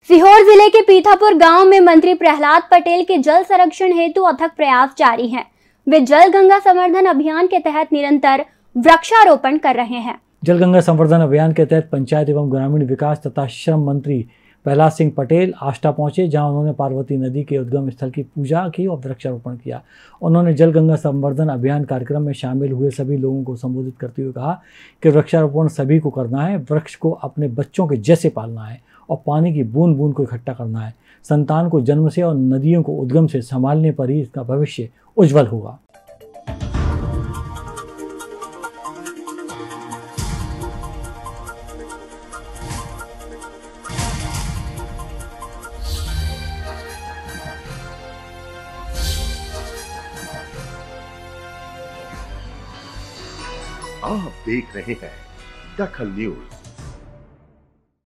सीहोर जिले के पीथापुर गांव में मंत्री प्रहलाद पटेल के जल संरक्षण हेतु अथक प्रयास जारी हैं। वे जल गंगा संवर्धन अभियान के तहत निरंतर वृक्षारोपण कर रहे हैं। जल गंगा संवर्धन अभियान के तहत पंचायत एवं ग्रामीण विकास तथा श्रम मंत्री प्रहलाद सिंह पटेल आष्टा पहुंचे, जहां उन्होंने पार्वती नदी के उद्गम स्थल की पूजा की और वृक्षारोपण किया। उन्होंने जल गंगा संवर्धन अभियान कार्यक्रम में शामिल हुए सभी लोगों को संबोधित करते हुए कहा कि वृक्षारोपण सभी को करना है, वृक्ष को अपने बच्चों के जैसे पालना है और पानी की बूंद बूंद को इकट्ठा करना है। संतान को जन्म से और नदियों को उद्गम से संभालने पर ही इसका भविष्य उज्जवल होगा। आप देख रहे हैं दखल न्यूज।